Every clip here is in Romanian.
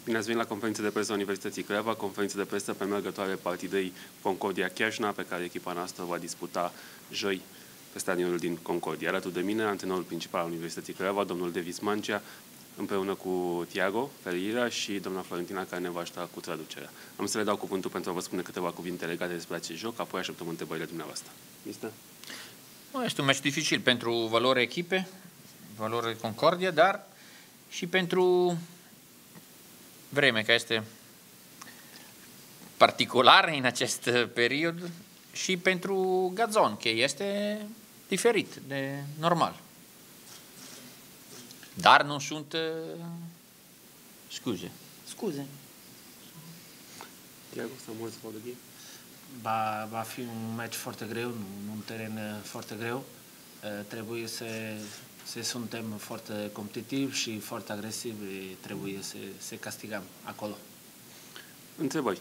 Bine ați venit la conferința de presă a Universității Craiova, conferință de presă premergătoare partidei Concordia Chiajna, pe care echipa noastră va disputa joi pe stadionul din Concordia. Alături de mine, antrenorul principal al Universității Craiova, domnul Davis Mancea, împreună cu Tiago Ferreira și doamna Florentina, care ne va ajuta cu traducerea. Am să le dau cuvântul pentru a vă spune câteva cuvinte legate despre acest joc, apoi așteptăm întrebările dumneavoastră. Mister? Este un meci dificil pentru valori echipe, valori Concordia, dar și pentru vreme, care este particular în acest perioadă, și pentru gazon, care este diferit de normal. Dar nu sunt scuze. Tiago, some words for the game? Va fi un meci foarte greu, un teren foarte greu. Trebuie să suntem foarte competitivi și foarte agresivi, trebuie să castigăm acolo. Întrebări.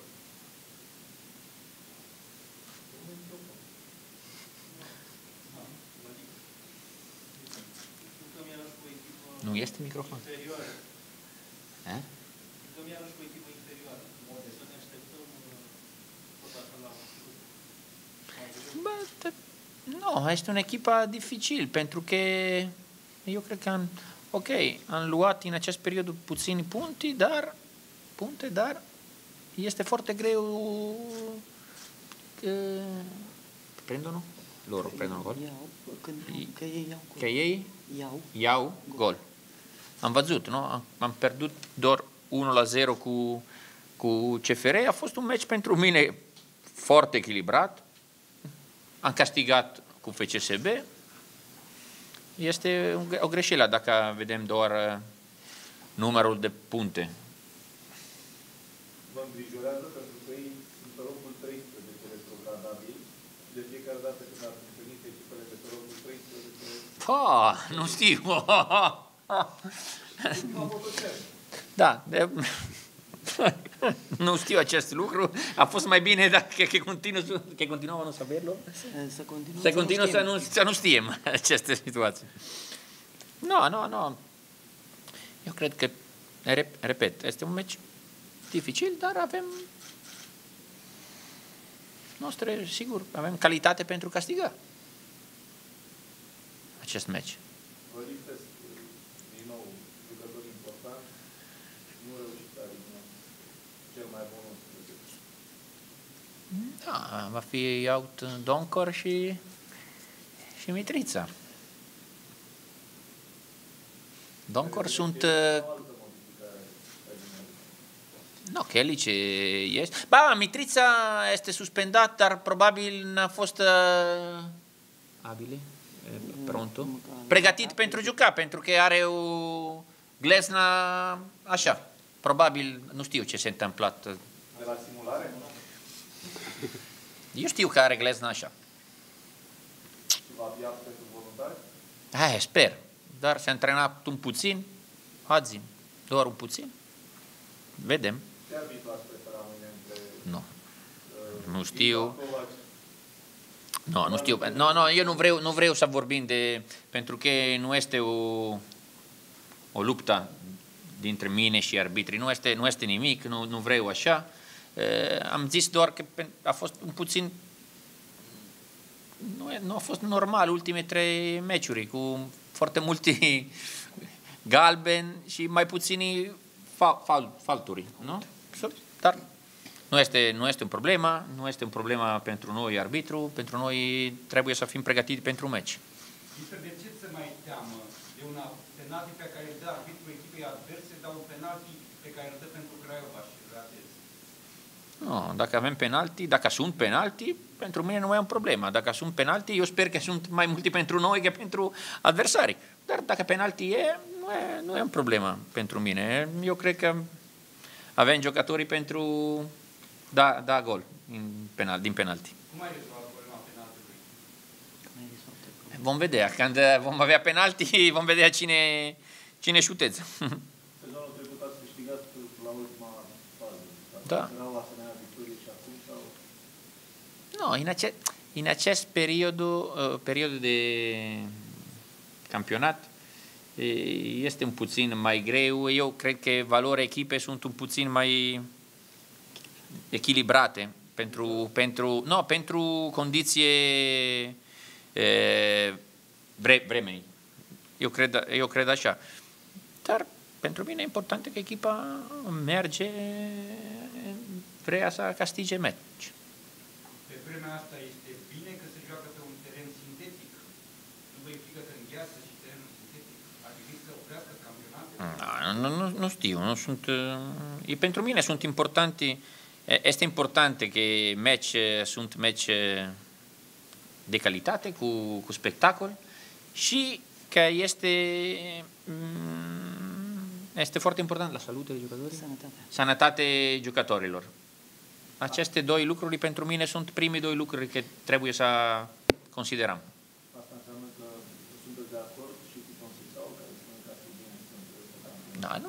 Nu este microfon. Nu, este o echipă dificil, pentru că eu cred că am luat în acest perioadă puțini punte, dar este foarte greu prendono? Loro prendono gol? Că ei iau gol. Am văzut, nu? Am pierdut doar 1-0 cu CFR. A fost un meci pentru mine foarte echilibrat. Am castigat cu FCSB. Este o greșeală dacă vedem doar numărul de punte. Vă îngrijorează pentru că ei sunt pe locul 13 retrogradabil. De fiecare dată când ați întâlnit echipele de pe locul 13... Nu știu. Da, nu știu acest lucru. A fost mai bine dacă continuăm nu saberlo. Să continuăm să nu știm aceste situații. Nu. Eu cred că, repet, este un meci dificil, dar avem sigur, avem calitate pentru castiga acest meci. Vă lipsesc din nou jucători importanti, nu reușiți să alineați cel mai bun 11. Da, va fi out Doncor și Mitrița. Doncor sunt... Nu, Kelly ce este... Mitrița este suspendat, dar probabil n-a fost abile, pronto, pregătit pentru juca, pentru că are o glezna așa. Probabil, nu știu ce s-a întâmplat. De la simulare? Eu știu că are glezna așa. Și va fi pentru voluntari? Sper. Dar s-a antrenat un puțin, azi, doar un puțin. Vedem. Ce arbitru ați prefera mâine între... Nu știu. Nu știu. Eu nu vreau să vorbim pentru că nu este o luptă dintre mine și arbitrii. Nu este nimic, nu vreau așa. Am zis doar că a fost un puțin... Nu a fost normal ultimele 3 meciuri, cu foarte multe galbeni și mai puțini falturi, nu? Dar nu este un problemă pentru noi arbitru, pentru noi trebuie să fim pregătiți pentru meci. De ce se mai teamă de un penalti pe care îl dă arbitru echipei adverse, dar un penalti pe care îl dă pentru Craiova și ratezi? Nu, dacă sunt penalti, pentru mine nu mai e un problemă. Dacă sunt penalti, eu sper că sunt mai multe pentru noi că pentru adversari. Dar dacă penalti nu e un problemă pentru mine. Eu cred că avem jucătorii pentru da gol din penalti. Cum ai rezolvat problema penaltului? Vom vedea. Când vom avea penalti, vom vedea cine șuteță. Sezonul trecut ați câștigat la ultima fază. Da. Erau asemenea victorii și acum sau... Nu, în acest perioadă de campionat este un puțin mai greu. Eu cred că valorile echipei sunt un puțin mai echilibrate pentru condiție vremei. Eu cred așa. Dar pentru mine e important că echipa merge, vrea să câștige meci. Pe vremea asta este bine că se joacă pe un teren sintetic? Nu vă e frică că îngheață și terenul sintetic? Ar trebui să oprească campionatul? Nu știu, nu sunt... Pentru mine sunt importante, este important că sunt meci de calitate, cu spectacol și că este foarte important la salutul jucătorilor. Sănătate jucătorilor. Aceste două lucruri pentru mine sunt primii doi lucruri că trebuie să considerăm. Asta înseamnă că sunteți de acord și cu Consiliul care spune că ar fi bine să Da,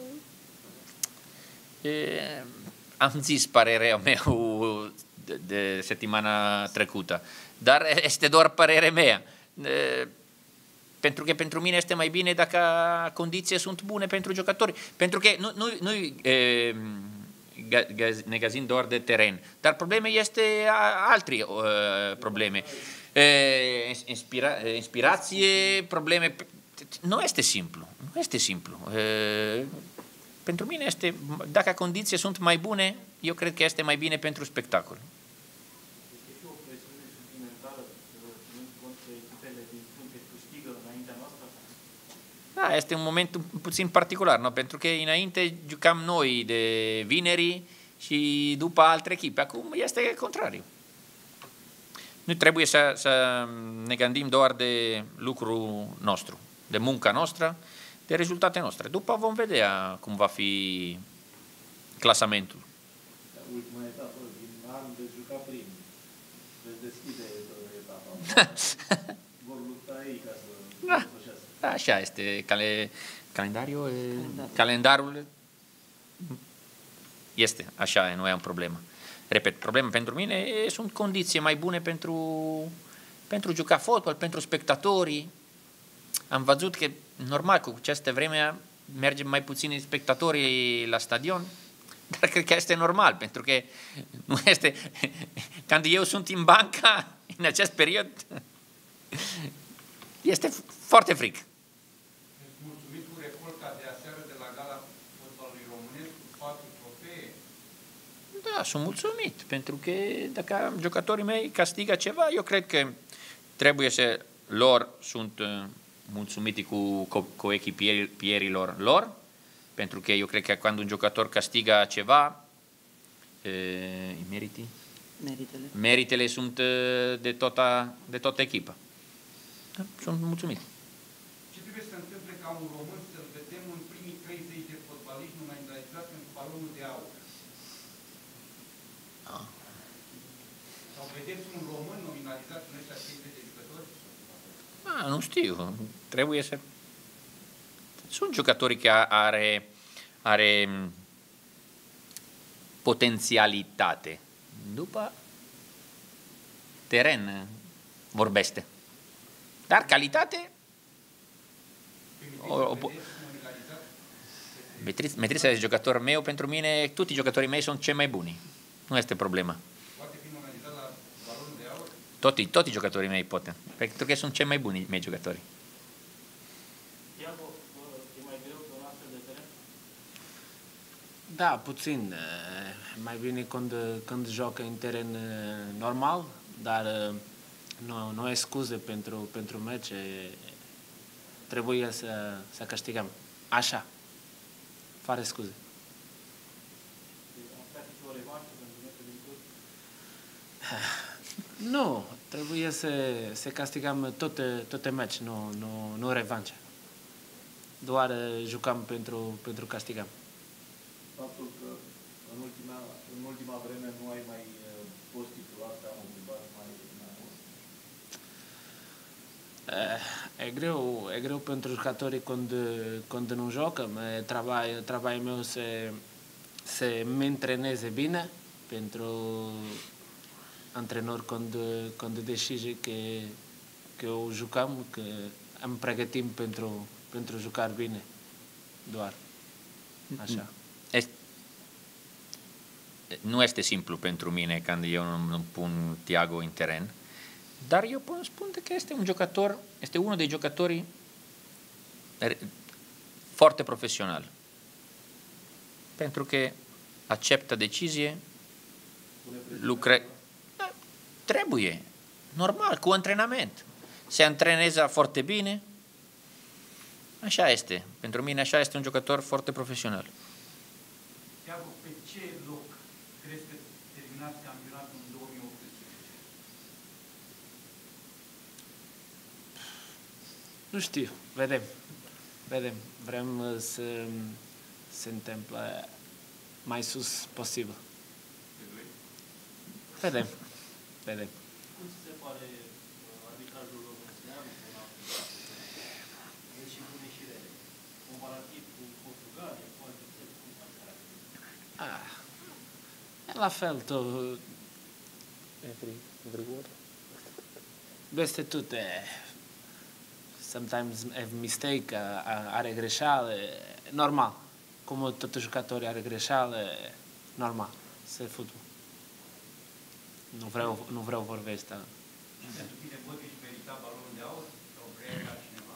am zis părerea mea de săptămâna trecută, dar este doar părerea mea. Pentru că pentru mine este mai bine dacă condiții sunt bune pentru jucători. Pentru că nu ne găsim doar de teren, dar probleme este alte probleme. Inspirație, probleme. Nu este simplu. Nu este simplu. Pentru mine este, dacă condiții sunt mai bune, eu cred că este mai bine pentru spectacol. Este și o presiune suplimentară, ținând cont că echipele din frunte câștigă înaintea noastră? Da, este un moment puțin particular, nu? Pentru că înainte jucam noi de vineri și după alte echipe. Acum este contrariu. Nu trebuie să ne gândim doar de lucrul nostru, de munca noastră, de rezultate noastre. După vom vedea cum va fi clasamentul. Ultima etapă din an veți juca prim. Veți deschide etapa. Vor lupta ei ca să Da, așa este. Calendarul este așa, nu e o problemă. Repet, problema pentru mine sunt condiții mai bune pentru juca fotbal, pentru spectatorii. Am văzut că, normal, cu această vreme mergem mai puțini spectatorii la stadion, dar cred că este normal, pentru că nu este... Când eu sunt în banca, în acest perioadă, este foarte fric. Ești mulțumit cu recolta de aseară de la Gala Fotbalului Românesc cu 4 trofee? Da, sunt mulțumit, pentru că dacă jucătorii mei castigă ceva, eu cred că trebuie să lor sunt mulțumiti cu echipierilor lor, pentru că eu cred că când un jucător castigă ceva, meritele sunt de toată echipa. Da, sunt mulțumit. Ce trebuie să se întâmple ca un român să-l vedem în primii 30 de fotbaliști nominalizați pentru balonul de aur? Sau vedeți un român nominalizat în ăștia 30 de jucători? Nu știu. Trebuie să... Sunt jucători care are potențialitate. După teren vorbește. Dar calitate... Metrița de jucător meu, pentru mine, toți jucătorii mei sunt cei mai buni. Nu este problema. Poate fi nominalizat la balonul de aur? Toți jucătorii mei pot. Pentru că sunt cei mai buni mei jucători. Iago, e mai greu pe un astfel de teren? Da, puțin. Mai bine când joacă în teren normal, dar nu e scuze pentru meci. Trebuie să câștigăm. Așa. Fără scuze. Am practic o revanșă pentru meciul din curs? Nu, trebuie să castigăm toate meci, nu revanșe. Doar jucăm pentru castigăm. Faptul că în ultima vreme nu ai mai fost titular, te-a motivat mai mult? E greu pentru jucătorii când nu joacă. Travaiul meu să mă antreneze bine pentru antrenor când decide că eu jucăm, că îmi pregătim pentru jucar bine. Doar. Așa. Nu este simplu pentru mine când eu nu pun Thiago în teren, dar eu pot spune că este un jucător, este unul de jucătorii foarte profesional. Pentru că acceptă decizie, trebuie, normal, cu antrenament. Se antrenează foarte bine. Așa este. Pentru mine așa este un jucător foarte profesional. Thiago, pe ce loc crezi că terminați campionatul în 2018? Nu știu, vedem. Vrem să se întâmple mai sus posibil. Vedem. Cum ți se pare arbitrajul românesc? Deci și bune și rele. Comparativ cu Portugalia, cu alte țări, cum s-ar caracteriza? La fel, tot. Peste tot. Sometimes have mistake, are greșeală, normal. Cum toți jucătorii are greșeală, normal. Se fotbal. Nu vreau vorbesc, dar... Pentru tine Bobic merita balonul de aur sau vrea ca cineva?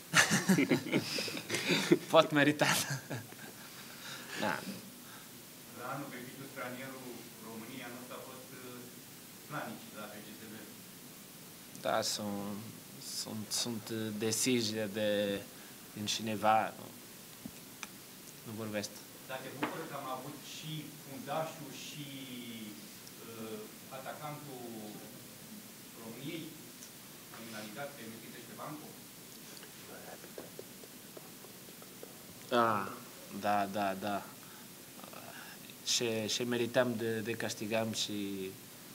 Pot merita. Da. La anul trecut, stranierul România nu a fost Planici la FCSB. Da, sunt decizii din cineva. Nu vorbesc. Dar te bucură că am avut și fundașul și atacantul României, criminalitate, Mihai Ștefancu? Da. Și merităm de castigam și...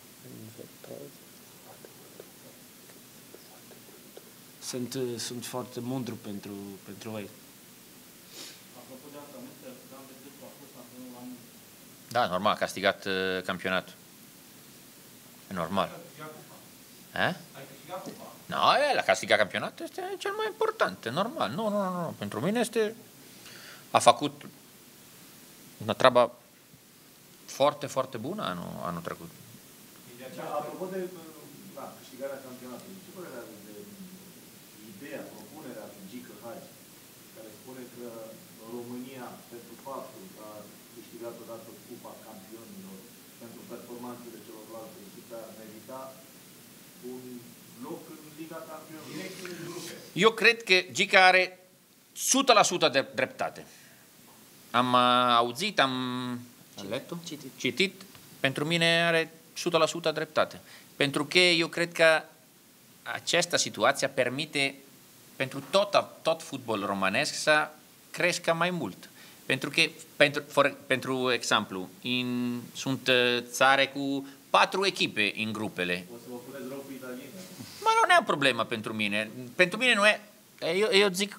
Sunt foarte mândru pentru ei. Apropo de asta, Dan Petrescu a fost antrenorul anului. Da, normal, castigat campionatul. E normal. Ai câștigat cupa? Nu, el a castigat campionatul, este cel mai important, e normal. Nu. Pentru mine a făcut una treabă foarte, foarte bună anul trecut. Apropo de câștigarea campionatului, ce părere aveți de ideea, propunerea lui Gică Hagi, care spune că România, pentru faptul că a câștigat odată Cupa Campionilor, pentru performanțele celorlalte echipe, ar merita un loc în Liga Campionilor? Eu cred că Gică are 100% de dreptate. Am auzit, am citit. Pentru mine are 100% dreptate. Pentru că eu cred că această situație permite pentru tot fotbalul românesc să crească mai mult. Pentru că, pentru exemplu, sunt țare cu 4 echipe în grupele. O să vă puneți rău pe italieni. Mă, nu e o problemă pentru mine. Pentru mine nu e... Eu zic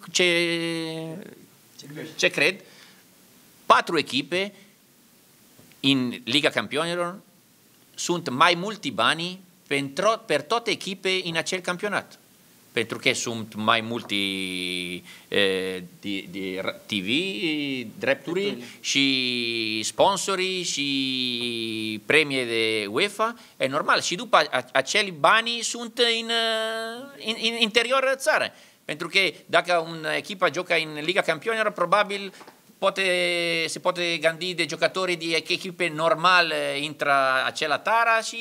ce cred. 4 echipe în Liga Campionilor sunt mai mulți bani per toate echipe în acel campionat. Pentru că sunt mai multe TV, drepturi și sponsorii și premii de UEFA. E normal. Și după aceli bani sunt în interior țară. Pentru că dacă una echipă joacă în Liga Campionilor, probabil se poate gândi de jucătorii de echipe normale intră acela țară și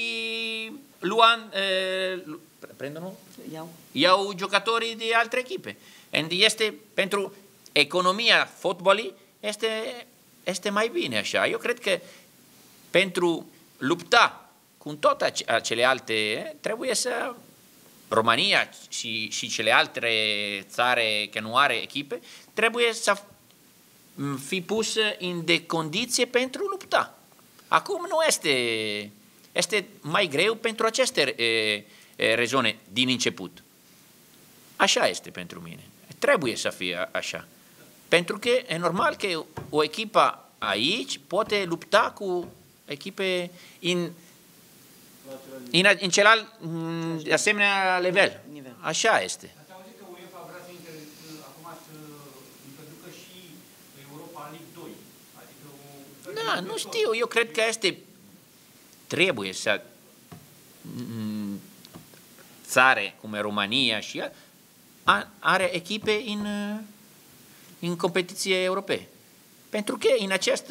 iau jucătorii de alte echipe. Este pentru economia fotbalului este mai bine așa. Eu cred că pentru lupta cu toate acele alte trebuie să România și cele alte țări care nu are echipe trebuie să fi pus în de condiție pentru lupta. Acum nu este mai greu pentru aceste rezone din început. Așa este pentru mine. Trebuie să fie așa. Pentru că e normal că o echipă aici poate lupta cu echipe în celălalt asemenea level. Așa este. Ați auzit că UEFA vrea să Da, nu știu, eu cred că trebuie să țare cum e România și are echipe în competiție europee. Pentru că în acest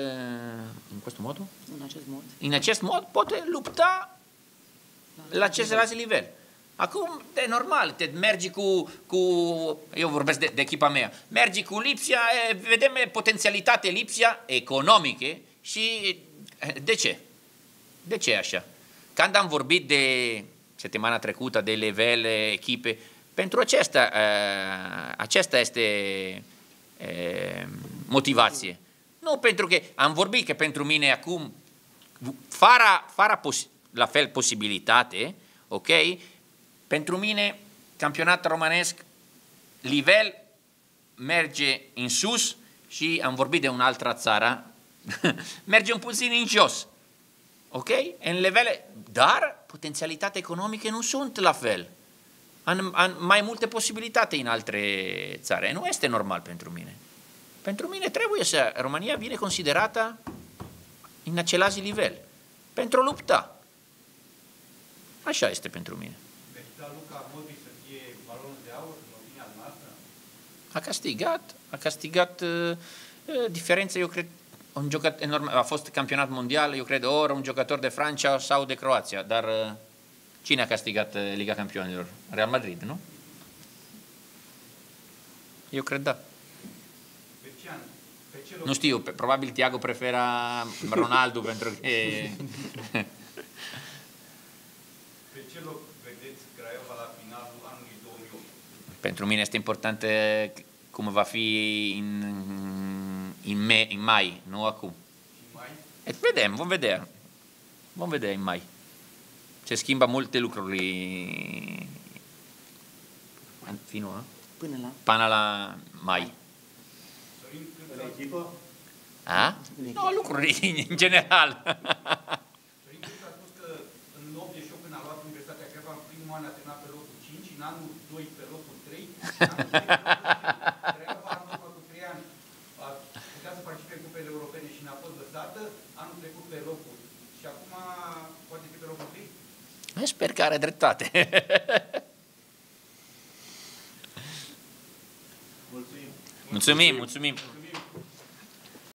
mod poate lupta la celălalt nivel. Acum, e normal, te mergi eu vorbesc de echipa mea, mergi cu Lipsia, vedem potențialitate Lipsia economică și de ce? De ce așa? Când am vorbit de săptămâna trecută de levele, echipe, pentru aceasta este motivație. Nu pentru că am vorbit că pentru mine acum, fără la fel posibilitate, ok? Pentru mine, campionatul românesc, nivel merge în sus și am vorbit de o altă țară, merge un puțin în jos. Ok? În levele, dar potențialitatea economică nu sunt la fel. Am mai multe posibilitate în alte țări. Nu este normal pentru mine. Pentru mine trebuie să România vine considerată în același nivel. Pentru a lupta. Așa este pentru mine. Merita Luka Modric să fie balon de aur, în opinia noastră? A castigat diferența, eu cred, un jucător enorm, a fost campionat mondial, eu cred, ori un jucător de Franța sau de Croația, dar cine a castigat Liga Campionilor? Real Madrid, nu? Eu cred da. Nu știu, probabil Thiago prefera Ronaldo pentru că... Pe ce loc vedeți Craiova la finalul anului 2008? Pentru mine este important cum va fi în mai, nu acum. Și mai? Vom vedea. Vom vedea în mai. Se schimbă multe lucruri până la mai. În echipă? Nu, lucruri în general. Sorin Câțu a spus că în 88, când a luat Universitatea Craiova, în primul an a terminat pe locul 5, în anul 2 pe locul 3, în anul 3 pe locul 4. Craiova, în urmă cu 3 ani, a putea să participe în cupele europene și n-a fost lăsată, anul trecut pe locul. Și acum poate fi pe locul 3? Sper că are dreptate. Mulțumim. Mulțumim.